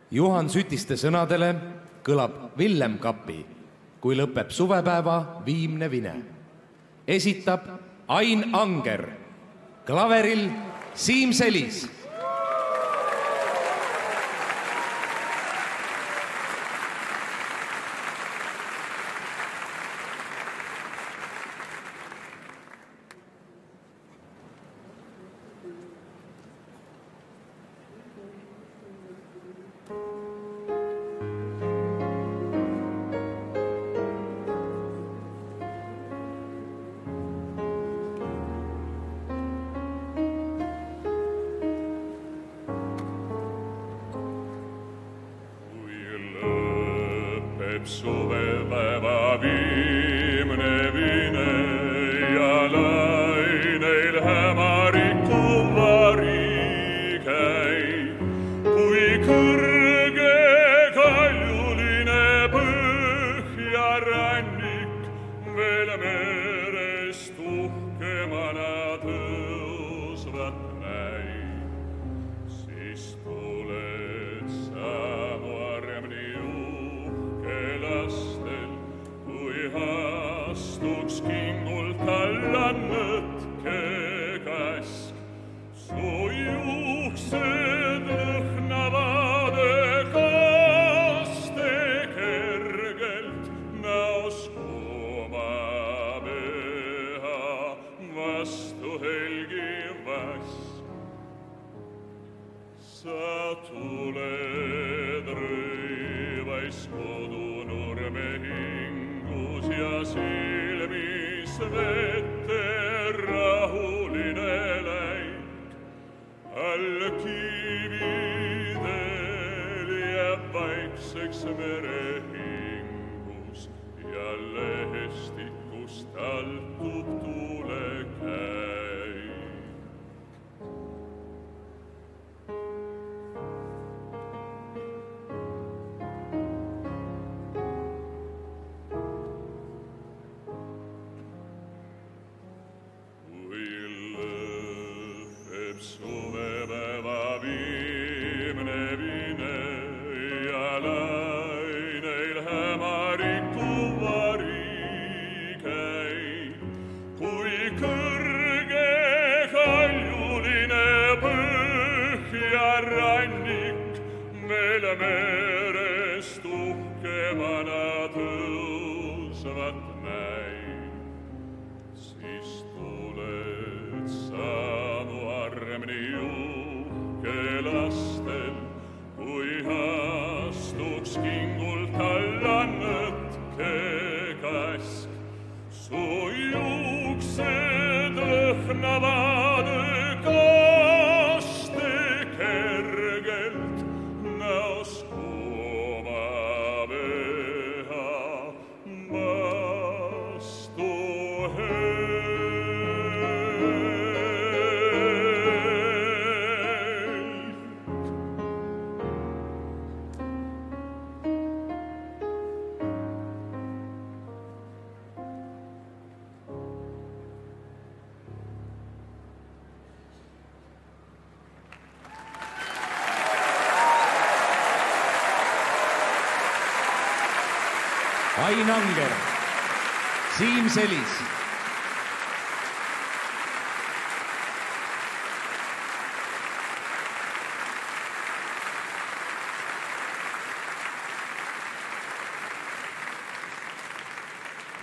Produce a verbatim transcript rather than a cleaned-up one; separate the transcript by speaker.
Speaker 1: Juhan Sütiste sõnadele kõlab Villem Kapi, kui lõpeb suvepäeva viimne vine. Esitab Ain Anger, klaveril Siim Selis.
Speaker 2: Suvepäeva viimne vine ja laineil hämariku vari käib, kui kõrge kaljuline põhjarannik veel merest uhkemana tõusvat näib, siis tuled sa mu armni lastel, kui astuks kingult alla nõtke käsk. Su juuksed lõhnavade kaste kergelt näost oma püha vastu helgi vask. Sa tuled rõivais kodu hingus ja silmis vette rahuline läik. All kividel jääb vaikseks mere hingus ja lehestikust taltub tuule käik. Suvepäeva viimne vine ja laineil hämariku vari käib, kui kõrge kaljuline põhjarannik meil merest uhkemana tõusvat näib, siis tuled sa armni uhke lastel, kui astuks kingult alla nõtke käsk. Su juuksed lõhnavad kaste kergelt näost oma püha vastu
Speaker 1: Ain Anger, Siim Selis.